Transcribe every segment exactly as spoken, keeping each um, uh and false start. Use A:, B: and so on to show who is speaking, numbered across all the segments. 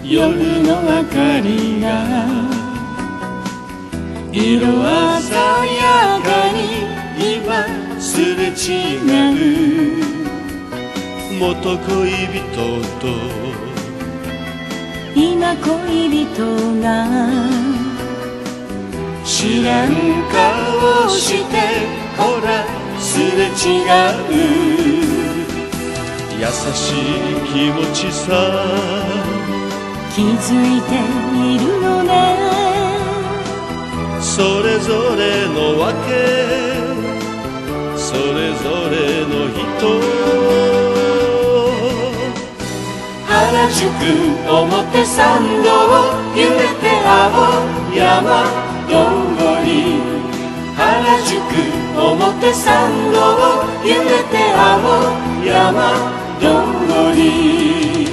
A: 夜の明かりが色鮮やかに今すれ違う元恋人と
B: 今恋人が
A: 知らん顔してほらすれ違う優しい気持ちさ
B: 気づいているのね
A: それぞれのわけそれぞれの人原宿表参道揺れて青山通り原宿表参道揺れて青山通り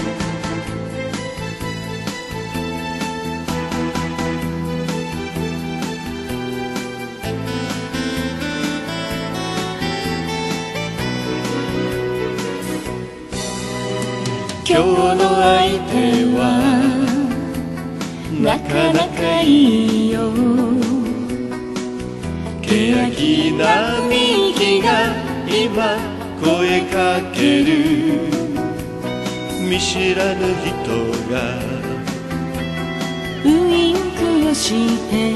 A: 今日の相手はなかなかいいよ欅並木が今声かける見知らぬ人が
B: ウインクをして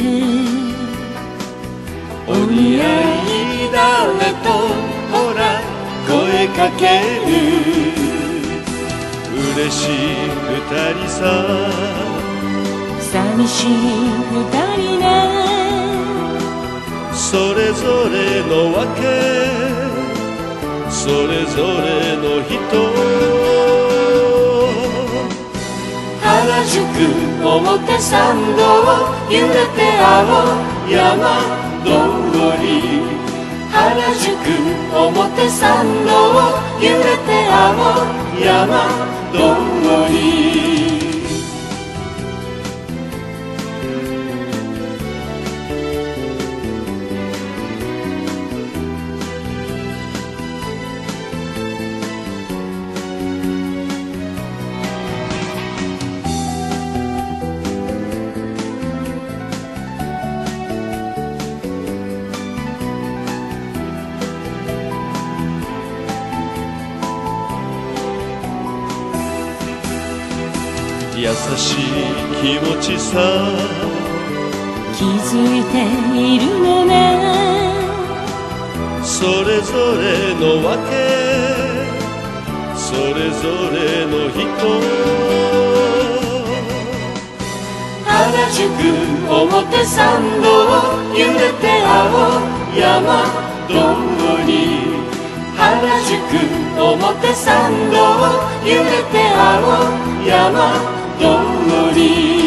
A: お似合いだねとほら声かける嬉しい二人さ
B: 寂しい二人ね
A: それぞれのわけそれぞれの人原宿表参道揺れて青山通り原宿表参道揺れて青山通り優しい気持ちさ
B: 気づいているのね
A: それぞれのわけそれぞれの人原宿表参道揺れて青山通り原宿表参道揺れて青山通り